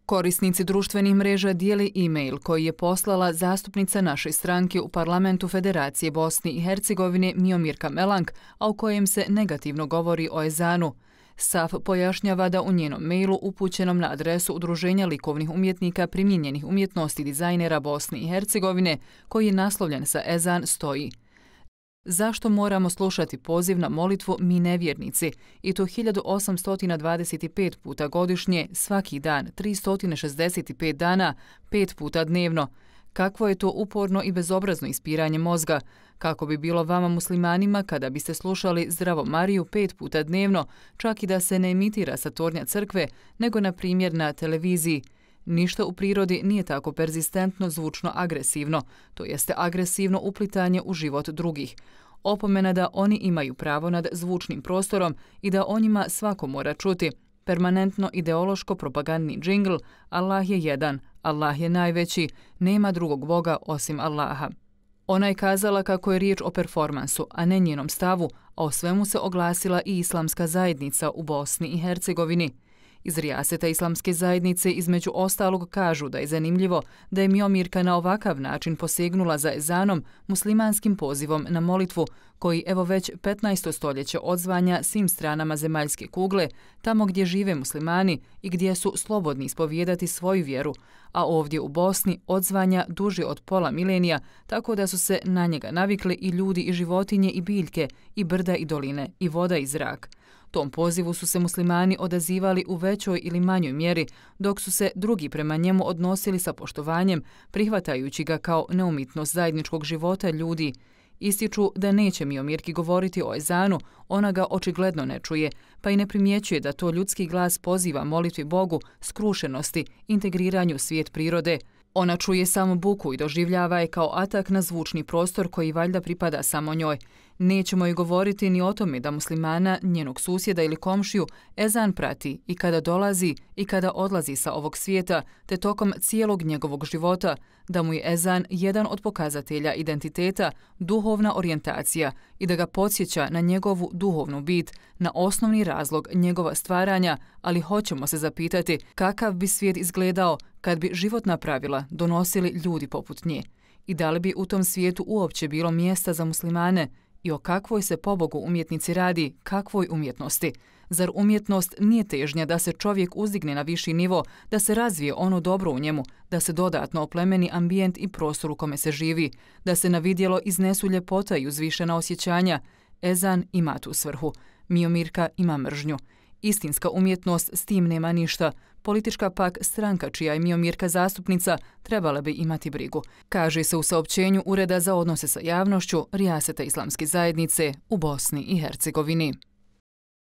Korisnici društvenih mreža dijeli e-mail koji je poslala zastupnica naše stranke u parlamentu Federacije Bosne i Hercegovine Miomirka Melank, a u kojem se negativno govori o ezanu. SAF pojašnjava da u njenom mailu upućenom na adresu Udruženja likovnih umjetnika primijenjenih umjetnosti dizajnera Bosne i Hercegovine, koji je naslovljen sa ezan, stoji: zašto moramo slušati poziv na molitvu mi nevjernici, i to 1825 puta godišnje, svaki dan, 365 dana, 5 puta dnevno? Kakvo je to uporno i bezobrazno ispiranje mozga? Kako bi bilo vama muslimanima kada biste slušali Zdravo Mariju 5 puta dnevno, čak i da se ne emitira sa tornja crkve, nego na primjer na televiziji? Ništa u prirodi nije tako perzistentno zvučno agresivno, to jeste agresivno uplitanje u život drugih. Opomena da oni imaju pravo nad zvučnim prostorom i da o njima svako mora čuti. Permanentno ideološko propagandni džingl Allah je jedan, Allah je najveći, nema drugog Boga osim Allaha. Ona je kazala kako je riječ o performansu, a ne njenom stavu, a o svemu se oglasila i islamska zajednica u Bosni i Hercegovini. Iz rijaseta islamske zajednice između ostalog kažu da je zanimljivo da je Miomirka na ovakav način posegnula za ezanom, muslimanskim pozivom na molitvu, koji evo već 15. stoljeće odzvanja svim stranama zemaljske kugle, tamo gdje žive muslimani i gdje su slobodni ispovijedati svoju vjeru, a ovdje u Bosni odzvanja duže od pola milenija, tako da su se na njega navikli i ljudi i životinje i biljke, i brda i doline, i voda i zrak. Tom pozivu su se muslimani odazivali u većoj ili manjoj mjeri, dok su se drugi prema njemu odnosili sa poštovanjem, prihvatajući ga kao neumitnost zajedničkog života ljudi. Ističu da neće Miomirki govoriti o ezanu, ona ga očigledno ne čuje, pa i ne primjećuje da to ljudski glas poziva molitvi Bogu, skrušenosti, integriranju u svijet prirode. Ona čuje samo buku i doživljava je kao atak na zvučni prostor koji valjda pripada samo njoj. Nećemo joj govoriti ni o tome da muslimana, njenog susjeda ili komšiju, ezan prati i kada dolazi i kada odlazi sa ovog svijeta, te tokom cijelog njegovog života, da mu je ezan jedan od pokazatelja identiteta, duhovna orijentacija i da ga podsjeća na njegovu duhovnu bit, na osnovni razlog njegova stvaranja, ali hoćemo se zapitati kakav bi svijet izgledao kad bi životna pravila donosili ljudi poput nje i da li bi u tom svijetu uopće bilo mjesta za muslimane i o kakvoj se pobogu umjetnici radi, kakvoj umjetnosti. Zar umjetnost nije težnja da se čovjek uzdigne na viši nivo, da se razvije ono dobro u njemu, da se dodatno oplemeni ambijent i prostor u kome se živi, da se na vidjelo iznesu ljepota i uzvišena osjećanja? Ezan ima tu svrhu, Miomirka ima mržnju. Istinska umjetnost s tim nema ništa. Politička pak stranka čija je Miomirka zastupnica trebala bi imati brigu, kaže se u saopćenju Ureda za odnose sa javnošću rijaseta islamske zajednice u Bosni i Hercegovini.